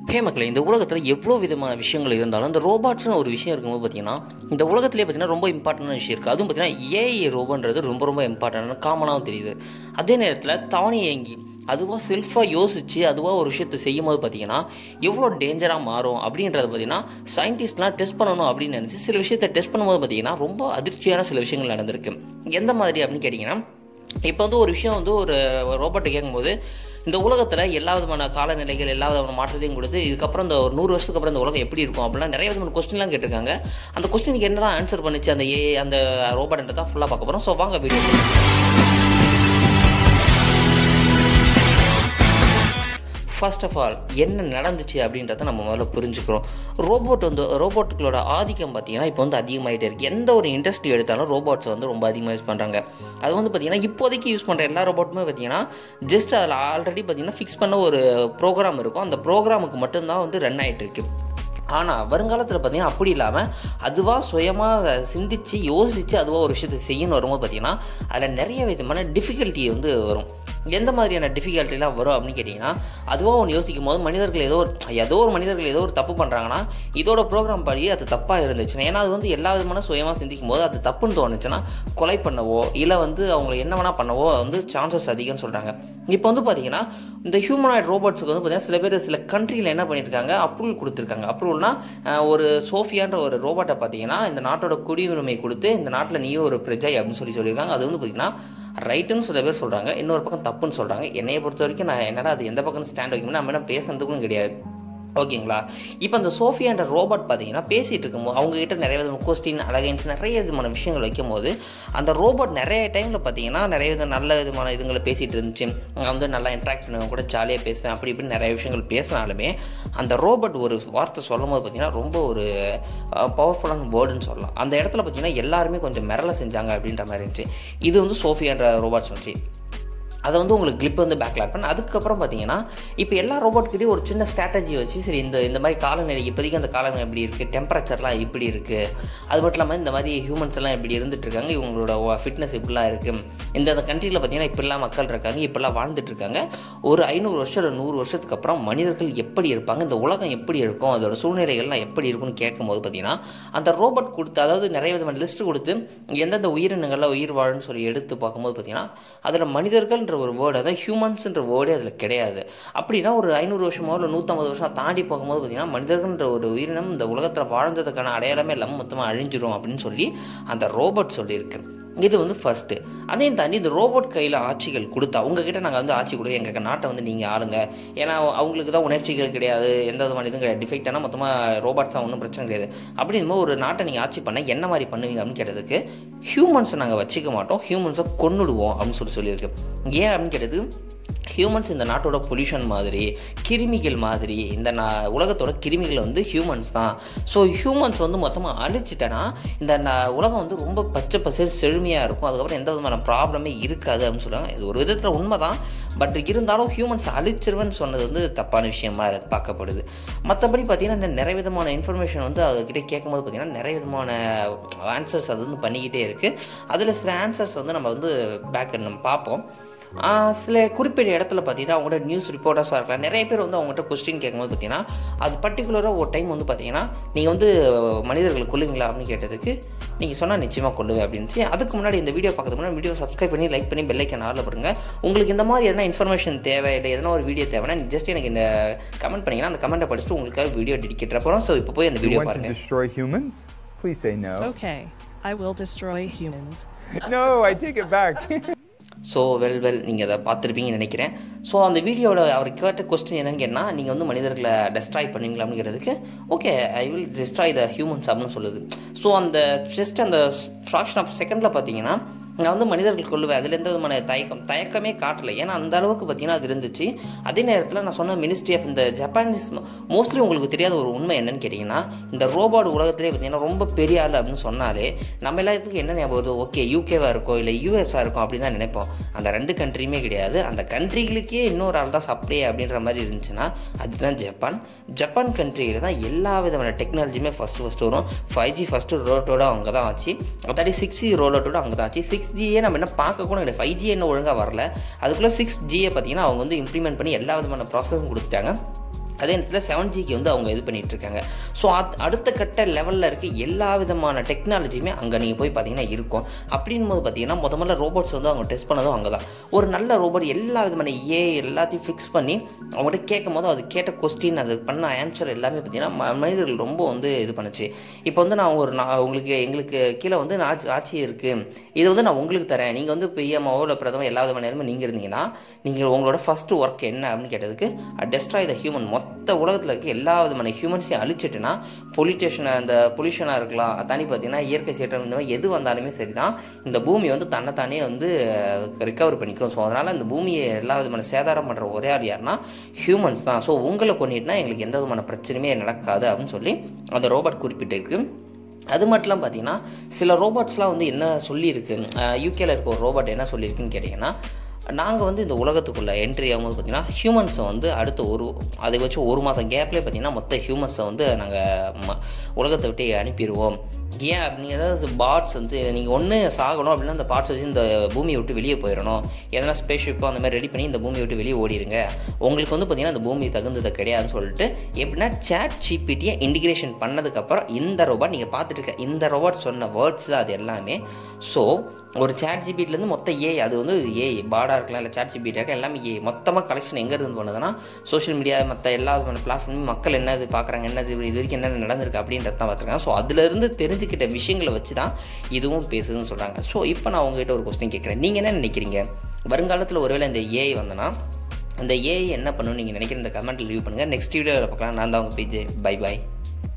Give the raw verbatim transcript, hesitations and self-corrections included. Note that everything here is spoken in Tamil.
ஹே மக்களே, இந்த உலகத்தில் எவ்வளோ விதமான விஷயங்கள் இருந்தாலும் இந்த ரோபாட்ஸ்னு ஒரு விஷயம் இருக்கும்போது பார்த்தீங்கன்னா இந்த உலகத்திலே பார்த்தீங்கன்னா ரொம்ப இம்பார்ட்டண்டான விஷயம் இருக்குது. அதுவும் பார்த்தீங்கன்னா ஏஐ ரோபோன்றது ரொம்ப ரொம்ப இம்பார்ட்டன்டான காமனாகவும் தெரியுது. அதே நேரத்தில் தானே இயங்கி அதுவாக செல்ஃபாக யோசித்து அதுவாக ஒரு விஷயத்தை செய்யும் போது பார்த்தீங்கன்னா எவ்வளோ டேஞ்சராக மாறும் அப்படின்றத பார்த்தீங்கன்னா சயின்டிஸ்ட்லாம் டெஸ்ட் பண்ணணும் அப்படின்னு நினச்சி சில விஷயத்தை டெஸ்ட் பண்ணும்போது பார்த்தீங்கன்னா ரொம்ப அதிர்ச்சியான சில விஷயங்கள் நடந்திருக்கு. எந்த மாதிரி அப்படின்னு கேட்டிங்கன்னா, இப்போ வந்து ஒரு விஷயம் வந்து ஒரு ரோபோட்டை கேட்கும்போது இந்த உலகத்தில் எல்லா விதமான காலநிலைகள் எல்லா விதமான மாற்றத்தையும் கொடுத்து இதுக்கப்புறம் இந்த ஒரு நூறு வருஷத்துக்கு அப்புறம் இந்த உலகம் எப்படி இருக்கும் அப்படிலாம் நிறைய விதமான கொஸ்டின்லாம் கேட்டிருக்காங்க. அந்த கொஸ்டினுக்கு என்னதான் ஆன்சர் பண்ணிச்சு அந்த ஏ அந்த ரோபோட் தான் ஃபுல்லாக பார்க்க போகிறோம். ஸோ வாங்க வீடியோ. ஃபர்ஸ்ட் ஆஃப் ஆல் என்ன நடந்துச்சு அப்படின்றத நம்ம முதல்ல புரிஞ்சுக்கிறோம். ரோபோட் வந்து ரோபோட்டுகளோட ஆதிக்கம் பார்த்திங்கன்னா இப்போ வந்து அதிகமாகிட்டே இருக்குது. எந்த ஒரு இண்டஸ்ட்ரி எடுத்தாலும் ரோபோட்ஸ் வந்து ரொம்ப அதிகமாக யூஸ் பண்ணுறாங்க. அது வந்து பார்த்திங்கன்னா இப்போதைக்கு யூஸ் பண்ணுற எல்லா ரோபோட்டுமே பார்த்திங்கன்னா ஜஸ்ட் அதில் ஆல்ரெடி பார்த்திங்கன்னா ஃபிக்ஸ் பண்ண ஒரு ப்ரோக்ராம் இருக்கும். அந்த ப்ரோக்ராமுக்கு மட்டும்தான் வந்து ரன் ஆகிட்டு இருக்குது. ஆனால் வருங்காலத்தில் பார்த்திங்கன்னா அப்படி இல்லாமல் அதுவாக சுயமாக சிந்தித்து யோசித்து அதுவாக ஒரு விஷயத்தை செய்யணும் வரும்போது பார்த்திங்கன்னா அதில் நிறைய விதமான டிஃபிகல்ட்டி வந்து வரும். எந்த மாதிரியான டிஃபிகல்ட்டிலாம் வரும் அப்படின்னு கேட்டிங்கன்னா, அதுவாக ஒன்று யோசிக்கும் போது மனிதர்கள் ஏதோ ஒரு ஏதோ ஒரு மனிதர்கள் ஏதோ ஒரு தப்பு பண்ணுறாங்கன்னா இதோட ப்ரோக்ராம் படி அது தப்பாக இருந்துச்சுன்னா, ஏன்னா அது வந்து எல்லா விதமான சுயமாக சிந்திக்கும் போது அது தப்புன்னு தோணுச்சுன்னா கொலை பண்ணவோ இல்லை வந்து அவங்களை என்ன வேணால் பண்ணவோ வந்து சான்சஸ் அதிகம்னு சொல்கிறாங்க. இப்போ வந்து பார்த்திங்கன்னா இந்த ஹியூமனாய்ட் ரோபோட்ஸுக்கு வந்து பார்த்திங்கன்னா சில பேர் சில கண்ட்ரியில் என்ன பண்ணியிருக்காங்க, அப்ரூவல் கொடுத்துருக்காங்க. அப்ரூவல்னா ஒரு சோஃபியான்ற ஒரு ரோபோட்டை பார்த்திங்கன்னா இந்த நாட்டோட குடியுரிமை கொடுத்து இந்த நாட்டில் நீயும் ஒரு பிரஜை அப்படின்னு சொல்லி சொல்லியிருக்காங்க. அது வந்து பார்த்திங்கன்னா ரைட்டுன்னு சில பேர் சொல்கிறாங்க, இன்னொரு பக்கம் தப்புன்னு சொல்கிறாங்க. என்னையை பொறுத்த வரைக்கும் நான் என்னடா அது எந்த பக்கம் ஸ்டாண்ட் வைக்கணும்னா நம்ம என்ன பேசுறதுக்கும் கிடையாது. ஓகேங்களா? இப்போ அந்த சோஃபியான்ற ரோபோட் பார்த்தீங்கன்னா பேசிகிட்டு இருக்கும்போது அவங்ககிட்ட நிறைய விதமான கொஸ்டின் அலகைன்ஸ் நிறைய விதமான விஷயங்கள் வைக்கும் போது அந்த ரோபோட் நிறைய டைமில் பார்த்தீங்கன்னா நிறைய வித நல்ல விதமான இதுங்களை பேசிகிட்டு இருந்துச்சு. நான் வந்து நல்லா இன்ட்ராக்ட் பண்ணுவேன், கூட ஜாலியாக பேசுவேன், அப்படி இப்படி நிறைய விஷயங்கள் பேசினாலுமே அந்த ரோபோட் ஒரு வார்த்தை சொல்லும் போது பார்த்தீங்கன்னா ரொம்ப ஒரு பவர்ஃபுல்லான வேர்டுன்னு சொல்லலாம். அந்த இடத்துல பார்த்தீங்கன்னா எல்லாருமே கொஞ்சம் மிரள செஞ்சாங்க அப்படின்ற மாதிரி இருந்துச்சு. இது வந்து சோஃபியான்ற ரோபோட் சொல்லிச்சு. அதை வந்து உங்களுக்கு கிளிப் வந்து பேக்கில் ஆட் பண்ண. அதுக்கப்புறம் பார்த்தீங்கன்னா இப்போ எல்லா ரோபோட்கிட்டையும் ஒரு சின்ன ஸ்ட்ராட்டஜி வச்சு சரி இந்த இந்த மாதிரி காலநிலை இப்போதைக்கு அந்த காலநிலை எப்படி இருக்குது, டெம்பரேச்சர்லாம் இப்படி இருக்குது, அது மட்டும் இல்லாமல் இந்த மாதிரி ஹியூமன்ஸ் எல்லாம் இப்படி இருந்துகிட்ருக்காங்க, இவங்களோட ஃபிட்னஸ் இப்படிலாம் இருக்குது, இந்த கண்ட்ரியில் பார்த்தீங்கன்னா இப்படிலாம் மக்கள் இருக்காங்க, இப்படிலாம் வாழ்ந்துட்டு இருக்காங்க, ஒரு ஐநூறு வருஷம் இல்லை நூறு வருஷத்துக்கு அப்புறம் மனிதர்கள் எப்படி இருப்பாங்க, இந்த உலகம் எப்படி இருக்கும், அதோட சூழ்நிலைகள்லாம் எப்படி இருக்குன்னு கேட்கும்போது பார்த்தீங்கன்னா அந்த ரோபோட் கொடுத்து அதாவது நிறைய விதமான லிஸ்ட் கொடுத்து எந்தெந்த உயிரினங்களில் உயிர் வாழுன்னு சொல்லி எடுத்து பார்க்கும்போது பார்த்தீங்கன்னா அதில் மனிதர்கள் ஒரு வேர்டு அதாவது ஹியூமன்ஸ்ன்ற வேர்டே அதில் கிடையாது. அப்படின்னா ஒரு ஐநூறு வருஷமோ இல்லை நூற்றம்பது வருஷம் தாண்டி போகும்போது பார்த்தீங்கன்னா மனிதர்கள்ன்ற ஒரு உயிரினம் இந்த உலகத்தில் வாழ்ந்ததுக்கான அடையாளமே இல்லாமல் மொத்தமாக அழிஞ்சிரும் அப்படின்னு சொல்லி அந்த ரோபோட் சொல்லியிருக்கு. இது வந்து ஃபஸ்ட்டு. அதையும் தாண்டி இந்த ரோபோட் கையில் ஆட்சிகள் கொடுத்தா உங்ககிட்ட நாங்கள் வந்து ஆட்சி கொடுக்க எங்கள் நாட்டை வந்து நீங்கள் ஆளுங்க, ஏன்னா அவங்களுக்கு தான் உணர்ச்சிகள் கிடையாது, எந்த விதமான இதுவும் கிடையாது, டிஃபெக்டான மொத்தமாக ரோபோட்ஸ் தான் ஒன்றும் பிரச்சனை கிடையாது. அப்படிங்கும்போது ஒரு நாட்டை நீங்கள் ஆட்சி பண்ண என்ன மாதிரி பண்ணுவீங்க அப்படின்னு கேட்டதுக்கு ஹியூமன்ஸை நாங்கள் வச்சிக்க மாட்டோம், ஹியூமன்ஸை கொன்னுடுவோம் அப்படின்னு சொல்லி சொல்லியிருக்கு. ஏன் அப்படின்னு கேட்டது, ஹியூமன்ஸ் இந்த நாட்டோட பொல்யூஷன் மாதிரி கிருமிகள் மாதிரி இந்த நா உலகத்தோட கிருமிகள் வந்து ஹியூமன்ஸ் தான். ஸோ ஹியூமன்ஸ் வந்து மொத்தமாக அழிச்சிட்டேன்னா இந்த உலகம் வந்து ரொம்ப பச்சை பசேல் செழுமையாக இருக்கும், அதுக்கப்புறம் எந்த விதமான ப்ராப்ளமே இருக்காது அப்படின்னு சொல்லுவாங்க. இது ஒரு விதத்தில் உண்மை தான். பட் இருந்தாலும் ஹியூமன்ஸ் அழிச்சிருவேன்னு சொன்னது வந்து தப்பான விஷயமா பார்க்கப்படுது. மற்றபடி பார்த்திங்கன்னா நிறைய விதமான இன்ஃபர்மேஷன் வந்து அதுக்கிட்ட கேட்கும்போது பார்த்திங்கன்னா நிறைய விதமான ஆன்சர்ஸ் அது வந்து பண்ணிக்கிட்டே இருக்குது. அதில் சில ஆன்சர்ஸ் வந்து நம்ம வந்து பேக் நம்ம பார்ப்போம். சில குறிப்பிட்ட இடத்துல பார்த்தீங்கன்னா அவங்களோட நியூஸ் ரிப்போர்ட்டர்ஸாக இருக்கலாம், நிறைய பேர் வந்து அவங்கள்ட்ட கொஸ்டின் கேட்கும்போது பார்த்தீங்கன்னா அது பர்டிகுலராக ஒரு டைம் வந்து பார்த்தீங்கன்னா நீங்கள் வந்து மனிதர்களை கொல்லுவீங்களா அப்படின்னு கேட்டதுக்கு நீங்கள் சொன்னால் நிச்சயமாக கொள்ளுவேன் அப்படின்ச்சு. அதுக்கு முன்னாடி இந்த வீடியோ பார்க்கறதுக்கு முன்னாடி வீடியோ சப்ஸ்கிரைப் பண்ணி லைக் பண்ணி பெல் ஐக்கான் ஆல்ல போடுங்க. உங்களுக்கு இந்த மாதிரி எதனா இன்ஃபர்மேஷன் தேவை இல்லை எதனா ஒரு வீடியோ தேவைன்னா ஜஸ்ட் எனக்கு இந்த கமெண்ட் பண்ணிங்கன்னா அந்த கமெண்ட்டை படிச்சுட்டு உங்களுக்காக வீடியோ டெடிகேட் போகிறோம். ஸோ இப்போ போய் அந்த வீடியோ பாருங்க. Destroy humans? Please say no. Okay, I will destroy humans. No, I take it back. So well well நீங்கள் அதை பார்த்துருப்பீங்கன்னு நினைக்கிறேன். ஸோ அந்த வீடியோவில் அவர் கேட்ட கொஸ்டின் என்னன்னு கேட்டால் நீங்கள் வந்து மனிதர்களை டெஸ்ட்ராய் பண்ணுவீங்களா அப்படிங்கிறதுக்கு okay I will destroy the humans அப்படின்னு சொல்லுது. ஸோ அந்த ஜஸ்ட் அந்த ஃப்ராக்ஷன் ஆஃப் செகண்டில் பார்த்தீங்கன்னா நான் வந்து மனிதர்கள் கொள்ளுவேன், அதில் எந்த விதமான தயக்கம் தயக்கமே காட்டலை, ஏன்னா அந்த அளவுக்கு பார்த்தீங்கன்னா அது இருந்துச்சு. அதே நேரத்தில் நான் சொன்ன மினிஸ்ட்ரி ஆஃப் இந்த ஜப்பானீஸ் மோஸ்ட்லி உங்களுக்கு தெரியாத ஒரு உண்மை என்னன்னு கேட்டிங்கன்னா இந்த ரோபோட் உலகத்திலே பார்த்தீங்கன்னா ரொம்ப பெரிய ஆள் அப்படின்னு சொன்னாலே நம்ம எல்லாத்துக்கும் என்ன ஞாபகம் வருது, ஓகே யூகேவாக இருக்கும் இல்லை யூஎஸ்ஆ இருக்கும் அப்படின்னு தான் நினைப்போம். அந்த ரெண்டு கண்ட்ரியுமே கிடையாது. அந்த கண்ட்ரிகளுக்கே இன்னொரு ஆள் தான் சப்ளை அப்படின்ற மாதிரி இருந்துச்சுன்னா அதுதான் ஜப்பான். ஜப்பான் கண்ட்ரியில் தான் எல்லா விதமான டெக்னாலஜியுமே ஃபஸ்ட்டு ஃபஸ்ட்டு வரும். ஃபைவ் ஜி ஃபஸ்ட்டு ரோலோட்டோட அவங்க தான் ஆச்சு, அதாடி சிக்ஸ் ஜி ரோலோட்டோட அவங்க தான் ஆச்சு. சிக்ஸ் ஜியே நம்ம என்ன பார்க்க கூட இல்லை, ஃபைவ் ஜி என்ன ஒழுங்காக வரல, அதுக்குள்ளே சிக்ஸ் ஜியை பார்த்தீங்கன்னா அவங்க வந்து இம்ப்ளிமெண்ட் பண்ணி எல்லா விதமான ப்ராசஸும் கொடுத்துட்டாங்க. அதே நேரத்தில் செவன் ஜிக்கு வந்து அவங்க இது பண்ணிகிட்டு இருக்காங்க. ஸோ அது அடுத்த கட்ட லெவலில் இருக்க எல்லா விதமான டெக்னாலஜியுமே அங்கே நீங்கள் போய் பார்த்தீங்கன்னா இருக்கும். அப்படின் போது பார்த்தீங்கன்னா முத முதல்ல ரோபோட்ஸ் வந்து அவங்க டெஸ்ட் பண்ணதும் அங்கே தான். ஒரு நல்ல ரோபோட் எல்லா விதமான ஏ எல்லாத்தையும் ஃபிக்ஸ் பண்ணி அவங்கள்ட்ட கேட்கும் போது அது கேட்ட கொஸ்டின் அது பண்ண ஆன்சர் எல்லாமே பார்த்தீங்கன்னா மனிதர்கள் ரொம்ப வந்து இது பண்ணுச்சு. இப்போ வந்து நான் ஒரு நான் உங்களுக்கு எங்களுக்கு கீழே வந்து நான் ஆட்சி ஆட்சி இருக்குது, இதை வந்து நான் உங்களுக்கு தரேன், நீங்கள் வந்து பிஎம்ஓ இல்லை பிரதமர் எல்லா விதமான நேரமும் நீங்கள் இருந்தீங்கன்னா நீங்கள் உங்களோட ஃபஸ்ட்டு ஒர்க் என்ன அப்படின்னு கேட்டதுக்கு டெஸ்ட்ராய் த ஹியூமன், மொத்த உலகத்தில் இருக்க எல்லா விதமான ஹியூமன்ஸையும் அழிச்சிட்டுனா பொலிட்டேஷன் அந்த பொல்யூஷனாக இருக்கலாம், தனி பார்த்தீங்கன்னா இயற்கை சீற்றம் இந்த மாதிரி எது வந்தாலுமே சரி தான் இந்த பூமி வந்து தன்னைத்தானே வந்து ரிகவர் பண்ணிக்கும். ஸோ அதனால் இந்த பூமியை எல்லா விதமான சேதாரம் பண்ணுற ஒரே ஆள் யாருன்னா ஹியூமன்ஸ் தான். ஸோ உங்களை கொண்டுட்டுனா எங்களுக்கு எந்த விதமான பிரச்சனையுமே நடக்காது அப்படின்னு சொல்லி அந்த ரோபோட் குறிப்பிட்டிருக்கு. அது மட்டும் பார்த்தீங்கன்னா சில ரோபோட்ஸ்லாம் வந்து என்ன சொல்லியிருக்கு, யூகேல இருக்க ஒரு ரோபோட் என்ன சொல்லியிருக்குன்னு கேட்டிங்கன்னா, நாங்கள் வந்து இந்த உலகத்துக்குள்ளே என்ட்ரி ஆகும்போது பார்த்திங்கன்னா ஹியூமன்ஸை வந்து அடுத்த ஒரு அதை வச்சு ஒரு மாதம் கேப்லேயே பார்த்திங்கன்னா மொத்த ஹியூமன்ஸை வந்து நாங்கள் ம உலகத்தை விட்டு அனுப்பிடுவோம். ஏன் அப்படி ஏதாவது பார்ட்ஸ் வந்து நீங்கள் ஒன்று சாகணும் அப்படின்னா அந்த பார்ட்ஸ் வச்சு இந்த பூமியை விட்டு வெளியே போயிடணும், எதனா ஸ்பேஸ்ஷிப்போ அந்த மாதிரி ரெடி பண்ணி இந்த பூமியை விட்டு வெளியே ஓடிடுங்க, உங்களுக்கு வந்து பார்த்திங்கன்னா அந்த பூமி தகுந்தது கிடையாதுன்னு சொல்லிட்டு எப்படின்னா சாட் ஜிபிடியை இன்டிகிரேஷன் பண்ணதுக்கப்புறம் இந்த ரோபோட் நீங்கள் பார்த்துட்டு இருக்க இந்த ரோபோட் சொன்ன வேர்ட்ஸ் தான் அது எல்லாமே. ஸோ ஒரு சாட் ஜிபிடிலேருந்து மொத்த ஏ அது வந்து ஏ பாடாக இருக்கலாம் இல்லை சாட் ஜிபிடியாக இருக்கலாம் எல்லாமே ஏ மொத்தமாக கலெக்ஷன் எங்கே இருந்து பண்ணுதுன்னா சோஷியல் மீடியா மற்ற எல்லா விதமான பிளாட்ஃபார்மும் மக்கள் என்ன இது பார்க்குறாங்க, என்ன இது இது வரைக்கும் என்னென்ன நடந்திருக்கு அப்படின்றத தான் பார்த்துருக்காங்க. ஸோ அதுலேருந்து தெரிஞ்சுக்கிட்ட விஷயங்களை வச்சு தான் இதுவும் பேசுதுன்னு சொல்கிறாங்க. ஸோ இப்போ நான் உங்ககிட்ட ஒரு கொஸ்டின் கேட்குறேன், நீங்கள் என்ன நினைக்கிறீங்க? வருங்காலத்தில் ஒருவேளை இந்த ஏஐ வந்தனா அந்த ஏஐ என்ன பண்ணணும்னு நீங்கள் நினைக்கிற இந்த கமெண்ட்டில் லீவ் பண்ணுங்கள். நெக்ஸ்ட் வீடியோவில் பார்க்கலாம். நான் தான் உங்கள் பிஜே. Bye bye.